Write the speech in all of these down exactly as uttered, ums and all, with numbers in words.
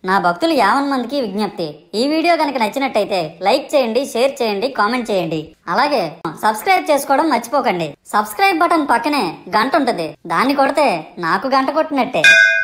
నా భక్తులు యావన్ మందికి విజ్ఞప్తి, ఈ వీడియో కనుక నచ్చినట్టయితే లైక్ చేయండి, షేర్ చేయండి, కామెంట్ చేయండి. అలాగే సబ్స్క్రైబ్ చేసుకోవడం మర్చిపోకండి. సబ్స్క్రైబ్ బటన్ పక్కనే గంట ఉంటుంది, దాన్ని కొడితే నాకు గంట కొట్టినట్టే.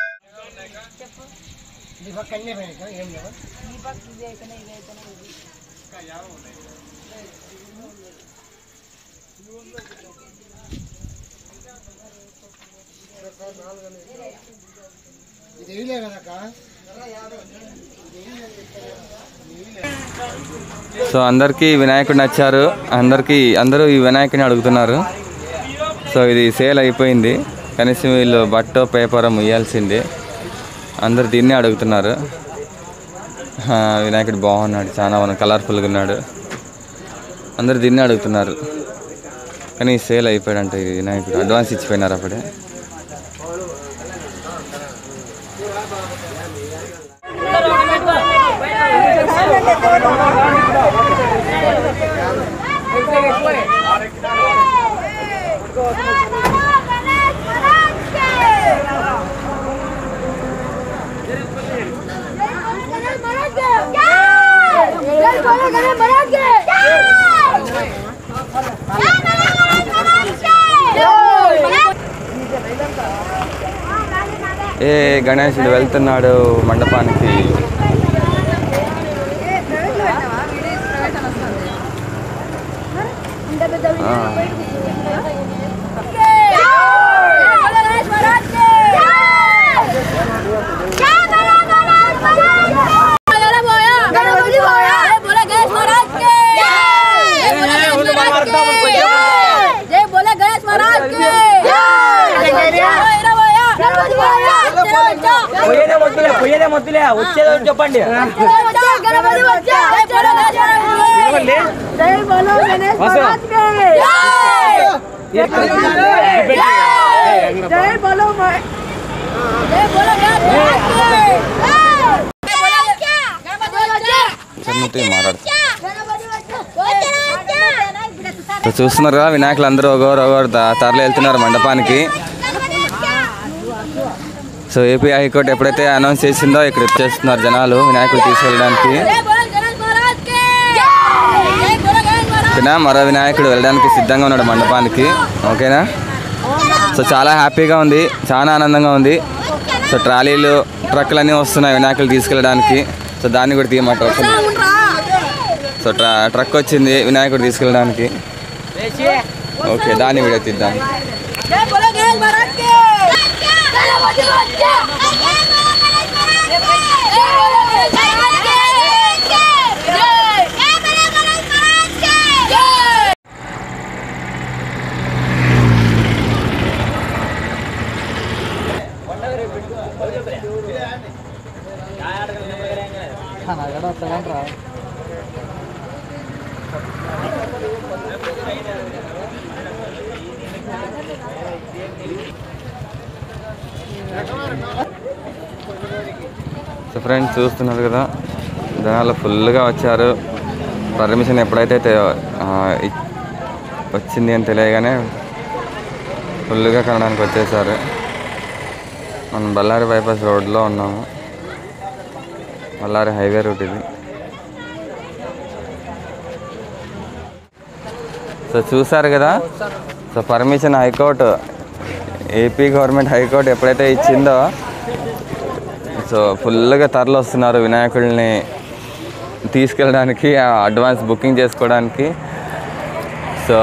సో అందరికీ వినాయకుడు నచ్చారు, అందరికీ అందరూ ఈ వినాయకుడిని అడుగుతున్నారు. సో ఇది సేల్ అయిపోయింది, కనీసం వీళ్ళు బట్ట పేపర్ ముయ్యాల్సిందే, అందరు దీన్నే అడుగుతున్నారు. వినాయకుడు బాగున్నాడు, చాలా మన కలర్ఫుల్గా ఉన్నాడు, అందరు దీన్నే అడుగుతున్నారు. కానీ సేల్ అయిపోయాడంట ఈ వినాయకుడు, అడ్వాన్స్ ఇచ్చిపోయినారు అప్పుడే. ఏ గణేశుడు వెళ్తున్నాడు మండపానికి. చెప్పండి. చూస్తున్నారు కదా, వినాయకులు అందరూ ఒకరు ఒకరు తరలి వెళ్తున్నారు మండపానికి. సో ఏపీ హైకోర్టు ఎప్పుడైతే అనౌన్స్ చేసిందో ఇక్కడ వచ్చేస్తున్నారు జనాలు వినాయకులు తీసుకెళ్ళడానికి. ఓకేనా, మరో వినాయకుడు వెళ్ళడానికి సిద్ధంగా ఉన్నాడు మండపానికి. ఓకేనా, సో చాలా హ్యాపీగా ఉంది, చాలా ఆనందంగా ఉంది. సో ట్రాలీలు ట్రక్కులన్నీ వస్తున్నాయి వినాయకులు తీసుకెళ్ళడానికి. సో దాన్ని కూడా తీయమంటారు. సో ట్రా ట్రక్ వచ్చింది వినాయకుడు తీసుకెళ్ళడానికి. ఓకే, దాన్ని వీడియో తీద్దాం. సో ఫ్రెండ్స్ చూస్తున్నారు కదా, జనాలు ఫుల్గా వచ్చారు. పర్మిషన్ ఎప్పుడైతే వచ్చింది అని తెలియగానే ఫుల్గా కనడానికి వచ్చేసారు. మనం బళ్ళారి బైపాస్ రోడ్లో ఉన్నాము, బళ్ళారి హైవే రూట్ ఇది. సో చూసారు కదా, so permission high court, AP government high court ఎప్పుడైతే ఇచ్చిందో సో ఫుల్గా తరలి వస్తున్నారు వినాయకుడిని తీసుకెళ్ళడానికి, అడ్వాన్స్ బుకింగ్ చేసుకోవడానికి. సో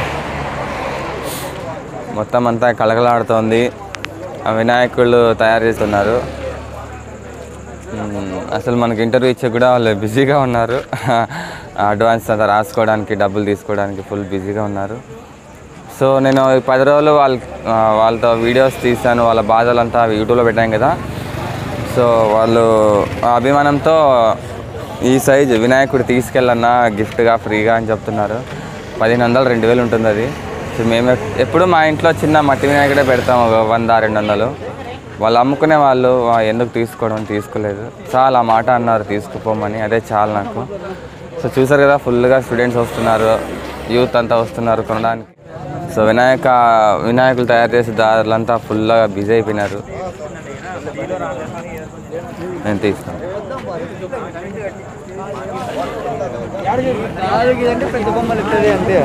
మొత్తం అంతా కళకళలాడుతోంది, వినాయకుళ్ళు తయారు చేస్తున్నారు. అసలు మనకి ఇంటర్వ్యూ ఇచ్చే కూడా వాళ్ళు బిజీగా ఉన్నారు, అడ్వాన్స్ అంతా రాసుకోవడానికి, డబ్బులు తీసుకోవడానికి ఫుల్ బిజీగా ఉన్నారు. సో నేను పది రోజులు వాళ్ళ వాళ్ళతో వీడియోస్ తీసాను, వాళ్ళ బాధలంతా యూట్యూబ్లో పెట్టాను కదా. సో వాళ్ళు అభిమానంతో ఈ సైజు వినాయకుడు తీసుకెళ్ళన్నా గిఫ్ట్గా ఫ్రీగా అని చెప్తున్నారు. పదిహేను వందలు రెండు వేలు ఉంటుంది అది. సో మేము ఎప్పుడు మా ఇంట్లో చిన్న మట్టి వినాయకుడే పెడతాం, ఒక వంద రెండు వందలు. వాళ్ళు అమ్ముకునే వాళ్ళు ఎందుకు తీసుకోవడం, తీసుకోలేదు. చాలా మాట అన్నారు తీసుకుపోమని, అదే చాలా నాకు. సో చూసారు కదా, ఫుల్గా స్టూడెంట్స్ వస్తున్నారు, యూత్ అంతా వస్తున్నారు కొనడానికి. సో వినాయక వినాయకులు తయారు చేసే దారులంతా ఫుల్గా బిజీ అయిపోయినారు. నేను తీస్తాను. పెద్ద బొమ్మలు ఇస్తుంది అంతే.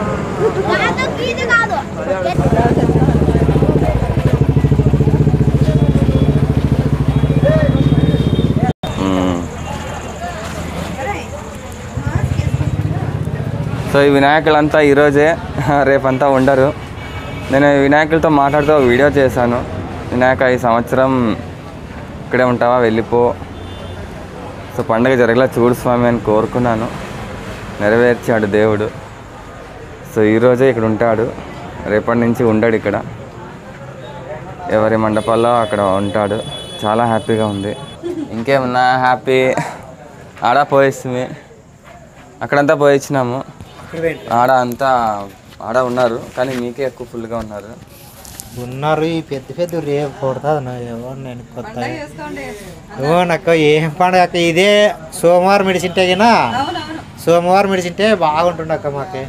సో ఈ వినాయకులంతా ఈరోజే, రేపంతా ఉండరు. నేను వినాయకులతో మాట్లాడుతూ వీడియో చేశాను. వినాయక ఈ సంవత్సరం ఇక్కడే ఉంటావా, వెళ్ళిపో, సో పండుగ జరగలా చూడు స్వామి అని కోరుకున్నాను. నెరవేర్చాడు దేవుడు. సో ఈరోజే ఇక్కడ ఉంటాడు, రేపటి నుంచి ఉండడు ఇక్కడ. ఎవరి మండపాల్లో అక్కడ ఉంటాడు. చాలా హ్యాపీగా ఉంది. ఇంకేమన్నా హ్యాపీ ఆడ పోయిస్తుంది, అక్కడంతా పోయించినాము. ఆడ అంతా ఆడ ఉన్నారు, కానీ మీకే ఎక్కువ ఫుల్గా ఉన్నారు ఉన్నారు. ఈ పెద్ద పెద్ద రేపు కొడుతుంది ఎవరు నేను కొత్త ఏమో నాకు ఏం పండుగ అక్క. ఇదే సోమవారం మెడిసింటే కదా, సోమవారం మెడిసింటే బాగుంటుండే అక్క మాకు.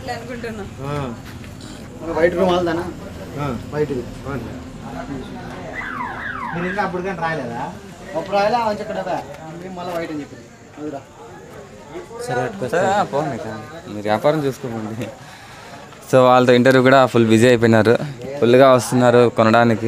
వైట్ రూమ్ వాళ్ళదానా వైట్ మీరు ఇంకా అప్పుడు కానీ రాలేదా? అప్పుడు రాయలే అని చెప్పాడు, మళ్ళీ వైట్ అని చెప్పింది. అదిరా సరే సరే పోండి, మీరు వ్యాపారం చూసుకోండి. సో వాళ్ళతో ఇంటర్వ్యూ కూడా ఫుల్ బిజీ అయిపోయినారు, ఫుల్గా వస్తున్నారు కొనడానికి.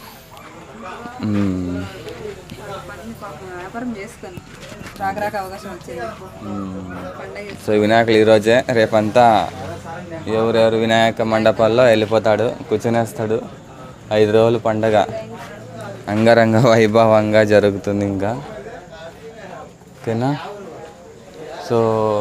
సో వినాయకులు ఈరోజే, రేపంతా ఎవరెవరు వినాయక మండపాల్లో వెళ్ళిపోతాడు, కూర్చునేస్తాడు. ఐదు రోజులు పండగ అంగరంగ వైభవంగా జరుగుతుంది ఇంకా. ఓకేనా? సో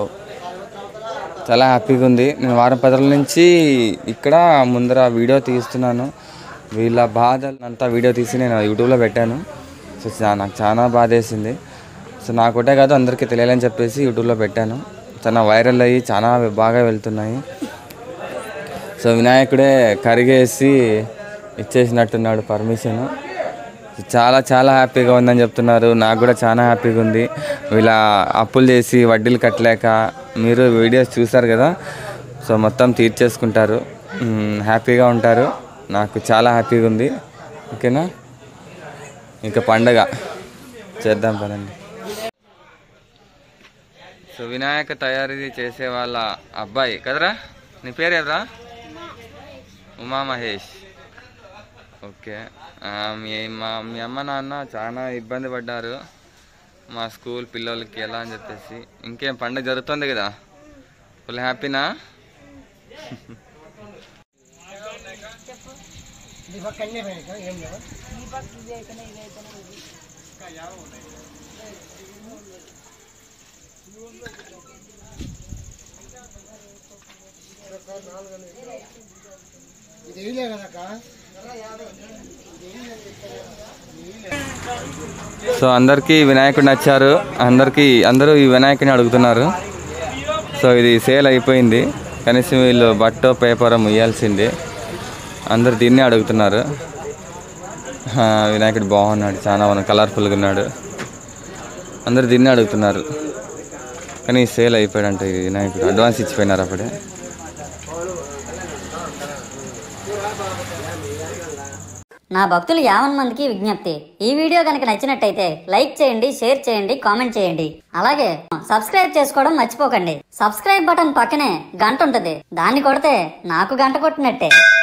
చాలా హ్యాపీగా ఉంది. నేను వారం పది రోజుల నుంచి ఇక్కడ ముందర వీడియో తీస్తున్నాను. వీళ్ళ బాధలు అంతా వీడియో తీసి నేను యూట్యూబ్లో పెట్టాను. సో నాకు చాలా బాధ వేసింది. సో నాకొట్టే కాదు అందరికీ తెలియాలని చెప్పేసి యూట్యూబ్లో పెట్టాను. చాలా వైరల్ అయ్యి చాలా బాగా వెళ్తున్నాయి. సో వినాయకుడే కరిగేసి ఇచ్చేసినట్టున్నాడు పర్మిషన్. చాలా చాలా హ్యాపీగా ఉందని చెప్తున్నారు. నాకు కూడా చాలా హ్యాపీగా ఉంది. వీళ్ళ అప్పులు చేసి వడ్డీలు కట్టలేక మీరు వీడియోస్ చూసారు కదా, సో మొత్తం తీర్చేసుకుంటారు, హ్యాపీగా ఉంటారు. నాకు చాలా హ్యాపీగా ఉంది. ఓకేనా? ఇంకా పండగ చేద్దాం పదండి. సో వినాయక తయారీ చేసే వాళ్ళ అబ్బాయి కదరా, నీ పేరు ఎవరా? ఉమా మహేష్. ఓకే. మీ మా మీ అమ్మ నాన్న చాలా ఇబ్బంది పడ్డారు మా స్కూల్ పిల్లలకి ఎలా అని చెప్పేసి. ఇంకేం పండుగ జరుగుతుంది కదా, ఫుల్ హ్యాపీనా? సో అందరికీ వినాయకుడు నచ్చారు. అందరికీ అందరూ ఈ వినాయకుడిని అడుగుతున్నారు. సో ఇది సేల్ అయిపోయింది, కనీసం వీళ్ళు బట్టో పేపర్ ముయ్యాల్సిందే. అందరు దీన్నే అడుగుతున్నారు. వినాయకుడు బాగున్నాడు, చాలా కలర్ఫుల్గా ఉన్నాడు, అందరు దీన్నే అడుగుతున్నారు. కానీ సేల్ అయిపోయాడంట ఈ వినాయకుడు, అడ్వాన్స్ ఇచ్చిపోయినారు అప్పుడే. నా భక్తులు యావన్ మందికి విజ్ఞప్తి, ఈ వీడియో కనుక నచ్చినట్టయితే లైక్ చేయండి, షేర్ చేయండి, కామెంట్ చేయండి. అలాగే సబ్స్క్రైబ్ చేసుకోవడం మర్చిపోకండి. సబ్స్క్రైబ్ బటన్ పక్కనే గంట ఉంటుంది, దాన్ని కొడితే నాకు గంట కొట్టినట్టే.